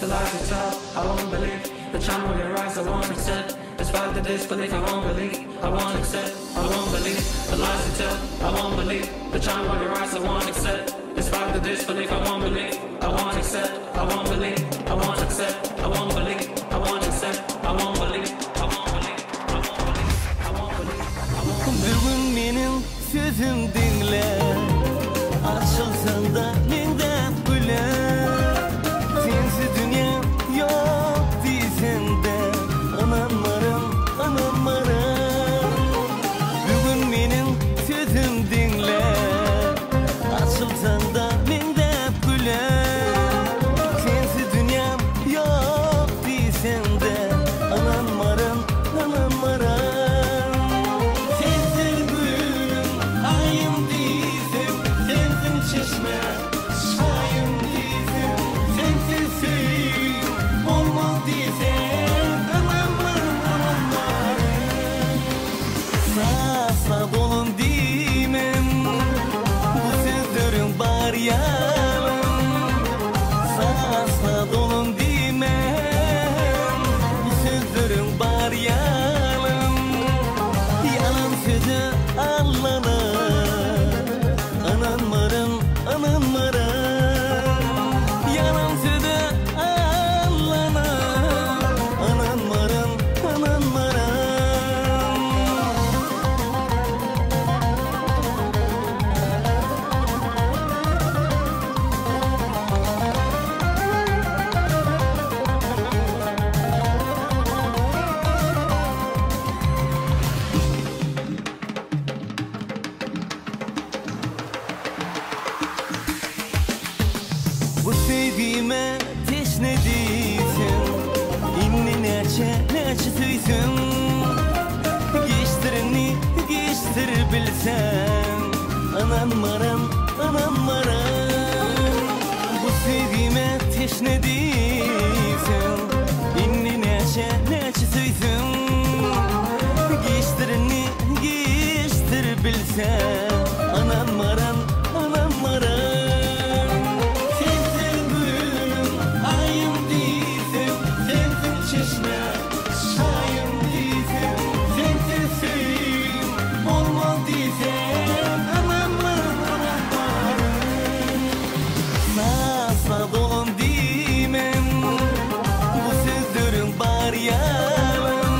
lies you tell, I won't believe. The charm of your eyes, I won't accept. Despite the disbelief, I won't believe. I won't accept, I won't believe. The lies you tell, I won't believe. The charm of your eyes, I won't accept. Despite the disbelief, I won't believe. I won't accept, I won't believe. I won't accept, I won't believe. I won't accept, I won't believe. I won't believe, I won't believe. I won't believe, I won't believe. Bir gün benim sözüm dinle. Açılsan da menden güle. Sensiz dünya yok diysen de. Ananlarım, ananlarım. Bir gün benim sözüm dinle. Açılsan da menden güle. Sensiz dünya yok diysen de. Ananlarım, ananlarım. Sensiz gülüm, ayım diysen. Sensin çeşme, çayım diysen. Sensiz suyum, olmaz diysen. Ananlarım, ananlarım. Sağ dolun diyemem. Bu sözlerin var yalan. Sağ dolun diyemem. Bu sözlerin var yalan. Yalan sözü anlanır. Ananlarım, ananlarım. Yalan sözü anlanır. Ananlarım, ananlarım. Bu sevgime teşnediysen. İnni neçe söysün. Geçtirini geçtir bilsen. Ananlarım, ananlarım. Bu sevgime teşnediysen. İnni neçe söysün. Geçtirini geçtir bilsen. Ananlarım, ananlarım. Sensin gülüm, ayım diysen. Sensin çeşme, çayım diysen. Sensin suyum, olmaz diysen. Ananlarım, ananlarım. Sağ dolun diyemem. Bu sözlerin var yalan.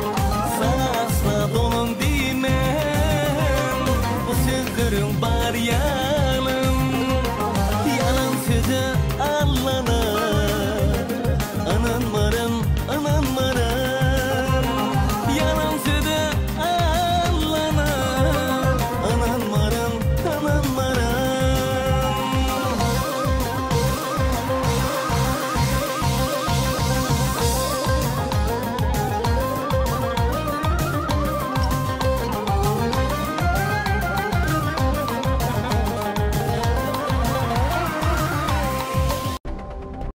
Sağ dolun diyemem. Bu sözlerin var yalan.